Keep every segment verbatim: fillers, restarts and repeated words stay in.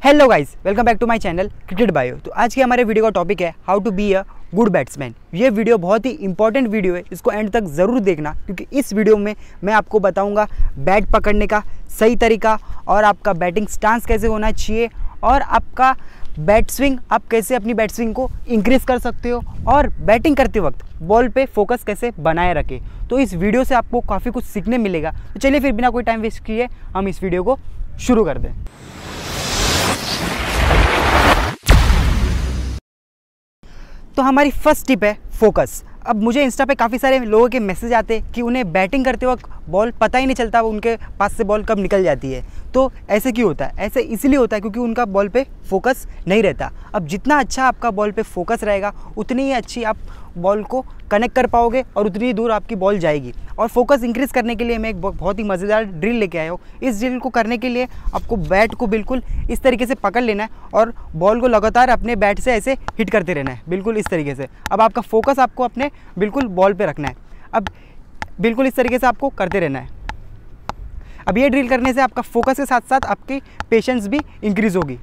Hello guys, welcome back to my channel cricket bio. तो आज के हमारे वीडियो का टॉपिक है how to be a good batsman. ये वीडियो बहुत ही इंपॉर्टेंट वीडियो है, इसको एंड तक ज़रूर देखना क्योंकि इस वीडियो में मैं आपको बताऊंगा बैट पकड़ने का सही तरीका और आपका बैटिंग स्टांस कैसे होना चाहिए और आपका बैट स्विंग, आप कैसे अपनी बैट स्विंग को इंक्रीज़ कर सकते हो और बैटिंग करते वक्त बॉल पे फोकस कैसे बनाए रखें। तो इस वीडियो से आपको काफ़ी कुछ सीखने मिलेगा। तो चलिए फिर बिना कोई टाइम वेस्ट किए हम इस वीडियो को शुरू कर दें। तो हमारी फर्स्ट टिप है फोकस। अब मुझे इंस्टा पे काफ़ी सारे लोगों के मैसेज आते हैं कि उन्हें बैटिंग करते वक्त बॉल पता ही नहीं चलता उनके पास से बॉल कब निकल जाती है। तो ऐसे क्यों होता है? ऐसे इसलिए होता है क्योंकि उनका बॉल पे फोकस नहीं रहता। अब जितना अच्छा आपका बॉल पे फोकस रहेगा उतनी ही अच्छी आप बॉल को कनेक्ट कर पाओगे और उतनी ही दूर आपकी बॉल जाएगी। और फोकस इंक्रीज़ करने के लिए मैं एक बहुत ही मज़ेदार ड्रिल लेके आया हूँ। इस ड्रिल को करने के लिए आपको बैट को बिल्कुल इस तरीके से पकड़ लेना है और बॉल को लगातार अपने बैट से ऐसे हिट करते रहना है, बिल्कुल इस तरीके से। अब आपका फोकस आपको अपने बिल्कुल बॉल पे रखना है। अब बिल्कुल इस तरीके से आपको करते रहना है। अब ये ड्रिल करने से आपका फोकस के साथ साथ आपकी पेशेंस भी इंक्रीज़ होगी।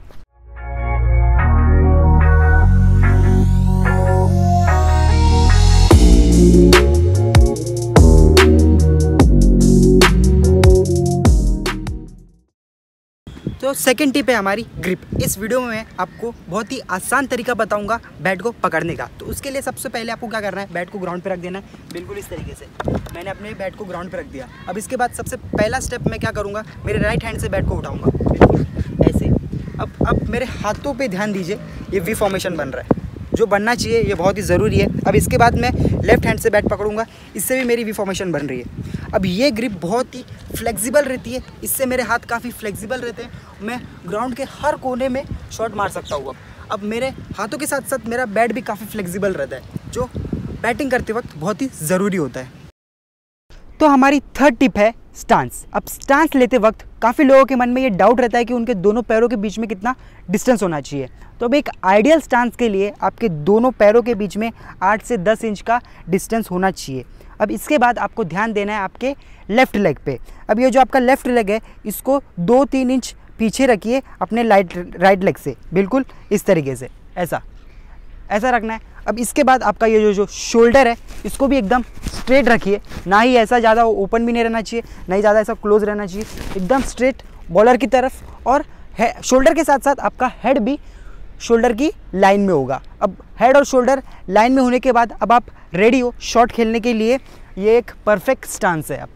तो सेकंड टिप है हमारी ग्रिप। इस वीडियो में मैं आपको बहुत ही आसान तरीका बताऊंगा बैट को पकड़ने का। तो उसके लिए सबसे पहले आपको क्या करना है, बैट को ग्राउंड पे रख देना है, बिल्कुल इस तरीके से। मैंने अपने बैट को ग्राउंड पे रख दिया। अब इसके बाद सबसे पहला स्टेप मैं क्या करूँगा, मेरे राइट हैंड से बैट को उठाऊँगा, बिल्कुल ऐसे। अब अब मेरे हाथों पर ध्यान दीजिए, ये वी फॉर्मेशन बन रहा है, जो बनना चाहिए, ये बहुत ही ज़रूरी है। अब इसके बाद मैं लेफ्ट हैंड से बैट पकड़ूंगा, इससे भी मेरी वी फॉर्मेशन बन रही है। अब ये ग्रिप बहुत ही फ्लेक्सिबल रहती है, इससे मेरे हाथ काफ़ी फ्लेक्सिबल रहते हैं। मैं ग्राउंड के हर कोने में शॉट मार सकता हूँ। अब अब मेरे हाथों के साथ साथ मेरा बैट भी काफ़ी फ्लेक्सिबल रहता है, जो बैटिंग करते वक्त बहुत ही ज़रूरी होता है। तो हमारी थर्ड टिप है स्टांस। अब स्टांस लेते वक्त काफ़ी लोगों के मन में ये डाउट रहता है कि उनके दोनों पैरों के बीच में कितना डिस्टेंस होना चाहिए। तो अब एक आइडियल स्टांस के लिए आपके दोनों पैरों के बीच में आठ से दस इंच का डिस्टेंस होना चाहिए। अब इसके बाद आपको ध्यान देना है आपके लेफ़्ट लेग पे। अब ये जो आपका लेफ़्ट लेग है, इसको दो तीन इंच पीछे रखिए अपने राइट राइट लेग से, बिल्कुल इस तरीके से, ऐसा ऐसा रखना है। अब इसके बाद आपका ये जो जो शोल्डर है, इसको भी एकदम स्ट्रेट रखिए, ना ही ऐसा ज़्यादा ओपन भी नहीं रहना चाहिए, ना ही ज़्यादा ऐसा क्लोज रहना चाहिए, एकदम स्ट्रेट बॉलर की तरफ। और शोल्डर के साथ साथ आपका हेड भी शोल्डर की लाइन में होगा। अब हेड और शोल्डर लाइन में होने के बाद अब आप रेडी हो शॉट खेलने के लिए। ये एक परफेक्ट स्टांस है। अब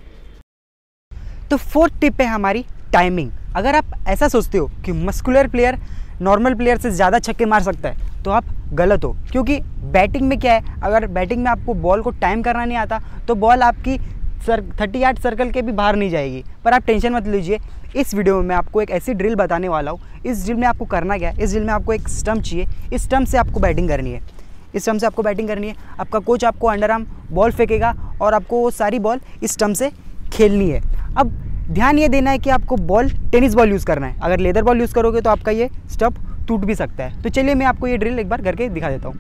तो फोर्थ टिप है हमारी टाइमिंग। अगर आप ऐसा सोचते हो कि मस्कुलर प्लेयर नॉर्मल प्लेयर से ज़्यादा छक्के मार सकता है तो आप गलत हो, क्योंकि बैटिंग में क्या है, अगर बैटिंग में आपको बॉल को टाइम करना नहीं आता तो बॉल आपकी सर थर्टी आठ सर्कल के भी बाहर नहीं जाएगी। पर आप टेंशन मत लीजिए, इस वीडियो में मैं आपको एक ऐसी ड्रिल बताने वाला हूँ। इस ड्रिल में आपको करना क्या है, इस ड्रिल में आपको एक स्टंप चाहिए, इस स्टंप से आपको बैटिंग करनी है, इस स्टंप से आपको बैटिंग करनी है। आपका कोच आपको अंडर आर्म बॉल फेंकेगा और आपको वो सारी बॉल इस स्टंप से खेलनी है। अब ध्यान ये देना है कि आपको बॉल टेनिस बॉल यूज़ करना है। अगर लेदर बॉल यूज़ करोगे तो आपका ये स्टंप टूट भी सकता है। तो चलिए मैं आपको ये ड्रिल एक बार करके दिखा देता हूँ।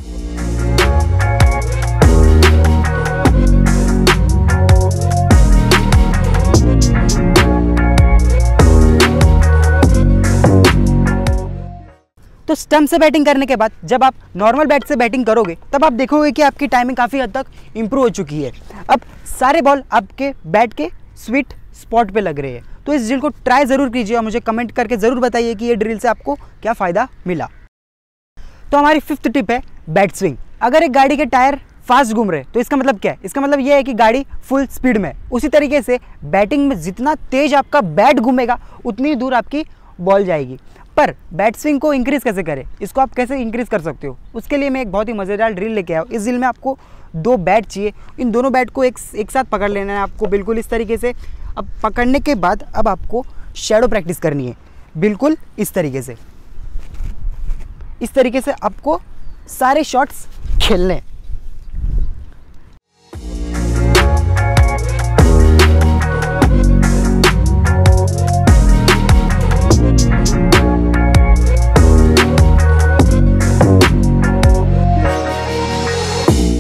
तो स्टंप से बैटिंग करने के बाद जब आप नॉर्मल बैट से बैटिंग करोगे तब आप देखोगे कि आपकी टाइमिंग काफ़ी हद तक इम्प्रूव हो चुकी है। अब सारे बॉल आपके बैट के स्वीट स्पॉट पे लग रहे हैं। तो इस ड्रिल को ट्राई ज़रूर कीजिए और मुझे कमेंट करके ज़रूर बताइए कि ये ड्रिल से आपको क्या फ़ायदा मिला। तो हमारी फिफ्थ टिप है बैट स्विंग। अगर एक गाड़ी के टायर फास्ट घूम रहे तो इसका मतलब क्या है, इसका मतलब ये है कि गाड़ी फुल स्पीड में है। उसी तरीके से बैटिंग में जितना तेज़ आपका बैट घूमेगा उतनी दूर आपकी बॉल जाएगी। पर बैट स्विंग को इंक्रीज़ कैसे करें, इसको आप कैसे इंक्रीज़ कर सकते हो, उसके लिए मैं एक बहुत ही मज़ेदार ड्रिल लेके आया हूँ। इस ड्रिल में आपको दो बैट चाहिए, इन दोनों बैट को एक एक साथ पकड़ लेना है आपको, बिल्कुल इस तरीके से। अब पकड़ने के बाद अब आपको शैडो प्रैक्टिस करनी है, बिल्कुल इस तरीके से। इस तरीके से आपको सारे शॉट्स खेलने हैं।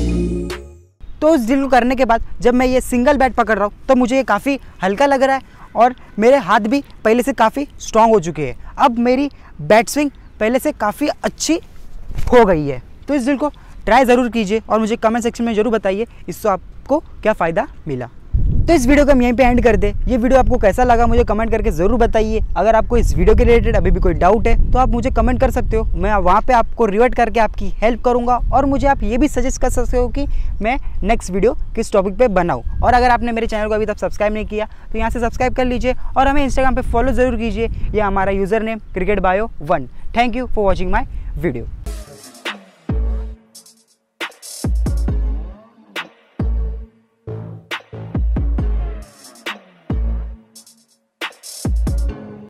तो उस ड्रिल को करने के बाद जब मैं ये सिंगल बैट पकड़ रहा हूँ तो मुझे ये काफ़ी हल्का लग रहा है और मेरे हाथ भी पहले से काफ़ी स्ट्रांग हो चुके हैं। अब मेरी बैट स्विंग पहले से काफ़ी अच्छी हो गई है। तो इस ड्रिल को ट्राई ज़रूर कीजिए और मुझे कमेंट सेक्शन में ज़रूर बताइए इससे आपको क्या फ़ायदा मिला। तो इस वीडियो को हम यहीं पे एंड कर दे। ये वीडियो आपको कैसा लगा मुझे कमेंट करके ज़रूर बताइए। अगर आपको इस वीडियो के रिलेटेड अभी भी कोई डाउट है तो आप मुझे कमेंट कर सकते हो, मैं वहाँ पे आपको रिवर्ट करके आपकी हेल्प करूँगा। और मुझे आप ये भी सजेस्ट कर सकते हो कि मैं नेक्स्ट वीडियो किस टॉपिक पे बनाऊँ। और अगर आपने मेरे चैनल को अभी तक सब्सक्राइब नहीं किया तो यहाँ से सब्सक्राइब कर लीजिए और हमें इंस्टाग्राम पर फॉलो ज़रूर कीजिए। यह हमारा user name cricket bio one. Thank you for watching my video.